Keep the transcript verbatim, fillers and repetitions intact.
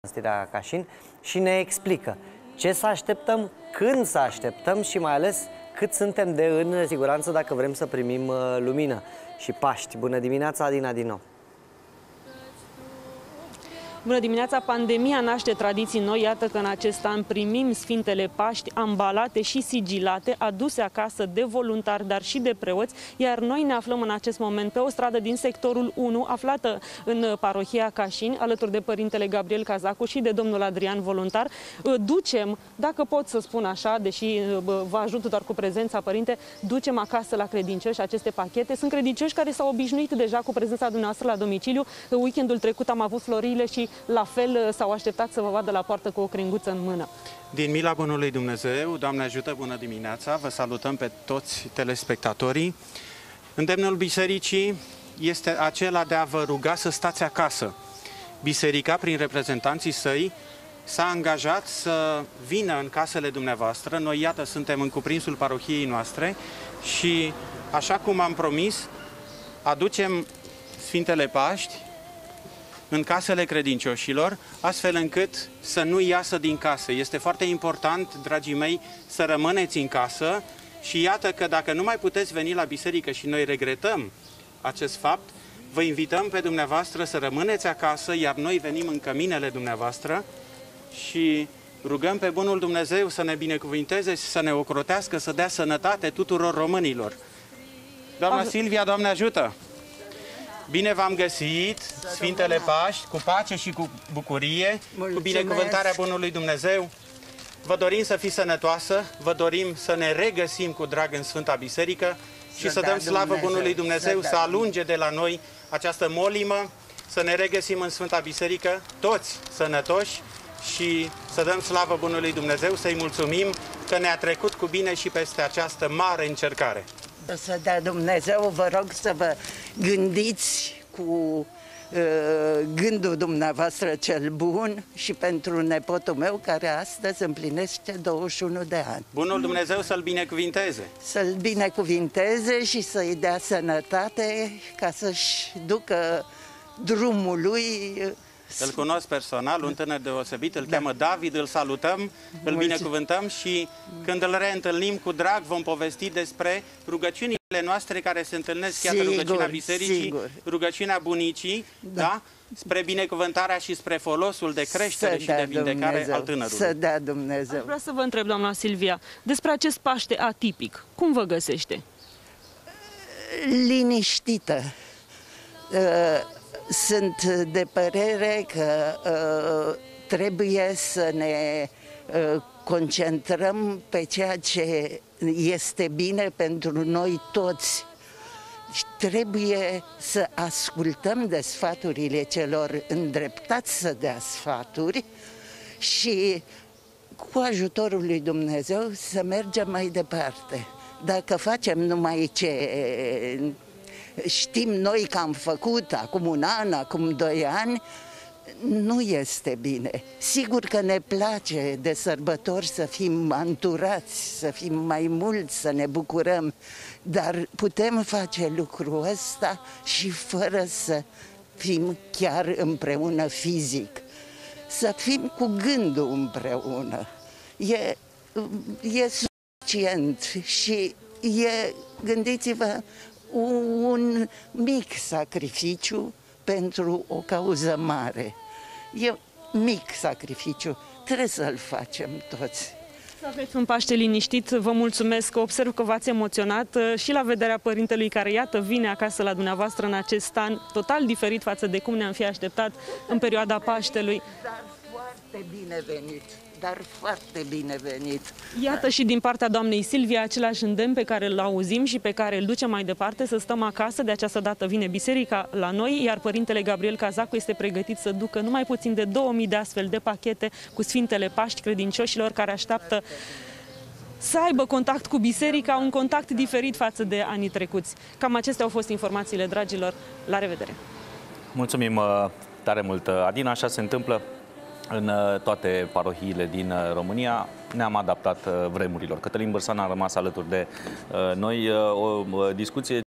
Mănăstirea Cașin și ne explică ce să așteptăm, când să așteptăm și mai ales cât suntem de în siguranță dacă vrem să primim lumină și Paști. Bună dimineața, Adina, din nou! Bună dimineața! Pandemia naște tradiții noi. Iată că în acest an primim Sfintele Paști ambalate și sigilate, aduse acasă de voluntari, dar și de preoți, iar noi ne aflăm în acest moment pe o stradă din sectorul unu, aflată în parohia Cașin, alături de Părintele Gabriel Cazacu și de domnul Adrian, voluntar. Ducem, dacă pot să spun așa, deși vă ajut doar cu prezența, Părinte, ducem acasă la credincioși aceste pachete. Sunt credincioși care s-au obișnuit deja cu prezența dumneavoastră la domiciliu. Weekendul trecut am avut florile și la fel s-au așteptat să vă vadă la poartă cu o cringuță în mână. Din mila bunului Dumnezeu, Doamne ajută, bună dimineața, vă salutăm pe toți telespectatorii. Îndemnul bisericii este acela de a vă ruga să stați acasă. Biserica, prin reprezentanții săi, s-a angajat să vină în casele dumneavoastră. Noi, iată, suntem în cuprinsul parohiei noastre și, așa cum am promis, aducem Sfintele Paști în casele credincioșilor, astfel încât să nu iasă din casă. Este foarte important, dragii mei, să rămâneți în casă și iată că dacă nu mai puteți veni la biserică și noi regretăm acest fapt, vă invităm pe dumneavoastră să rămâneți acasă, iar noi venim în căminele dumneavoastră și rugăm pe bunul Dumnezeu să ne binecuvinteze și să ne ocrotească, să dea sănătate tuturor românilor. Doamna Silvia, Doamne ajută! Bine v-am găsit, Sfintele Paști, cu pace și cu bucurie, mulțumesc, cu binecuvântarea bunului Dumnezeu. Vă dorim să fiți sănătoasă, vă dorim să ne regăsim cu drag în Sfânta Biserică și să, să dăm slavă Dumnezeu, bunului Dumnezeu, să, să alunge de la noi această molimă, să ne regăsim în Sfânta Biserică, toți sănătoși și să dăm slavă bunului Dumnezeu, să-i mulțumim că ne-a trecut cu bine și peste această mare încercare. Să dea Dumnezeu, vă rog să vă gândiți cu uh, gândul dumneavoastră cel bun și pentru nepotul meu care astăzi împlinește douăzeci și unu de ani. Bunul Dumnezeu să-l binecuvinteze. Să-l binecuvinteze și să-i dea sănătate ca să-și ducă drumul lui. Îl cunosc personal, un tânăr deosebit, îl da. cheamă David, îl salutăm, îl binecuvântăm și când îl reîntâlnim cu drag vom povesti despre rugăciunile noastre care se întâlnesc, sigur, chiar rugăciunea bisericii, sigur. rugăciunea bunicii, da. da? spre binecuvântarea și spre folosul de creștere să și de vindecare Dumnezeu. al tânărului. Să dea Dumnezeu. Aș vrea să vă întreb, doamna Silvia, despre acest Paște atipic. Cum vă găsește? Liniștită. Uh, Sunt de părere că uh, trebuie să ne uh, concentrăm pe ceea ce este bine pentru noi toți. Și trebuie să ascultăm de sfaturile celor îndreptați să dea sfaturi și cu ajutorul lui Dumnezeu să mergem mai departe. Dacă facem numai ce știm noi că am făcut acum un an, acum doi ani, nu este bine. Sigur că ne place de sărbători să fim anturați, să fim mai mulți, să ne bucurăm, dar putem face lucrul ăsta și fără să fim chiar împreună fizic. Să fim cu gândul împreună. E, e suficient și e, gândiți-vă, un mic sacrificiu pentru o cauză mare. E mic sacrificiu, trebuie să-l facem toți. Să aveți un Paște liniștit, vă mulțumesc, observ că v-ați emoționat și la vederea Părintelui care, iată, vine acasă la dumneavoastră în acest an, total diferit față de cum ne-am fi așteptat în perioada Paștelui. Dar foarte binevenit. dar foarte binevenit. Iată și din partea doamnei Silvia același îndemn pe care îl auzim și pe care îl ducem mai departe, să stăm acasă. De această dată vine biserica la noi, iar Părintele Gabriel Cazacu este pregătit să ducă numai puțin de două mii de astfel de pachete cu Sfintele Paști credincioșilor care așteaptă să aibă contact cu biserica, un contact diferit față de anii trecuți. Cam acestea au fost informațiile, dragilor. La revedere! Mulțumim tare mult, Adina. Așa se întâmplă în toate parohiile din România. Ne-am adaptat vremurilor. Cătălin Bârsan a rămas alături de noi. O discuție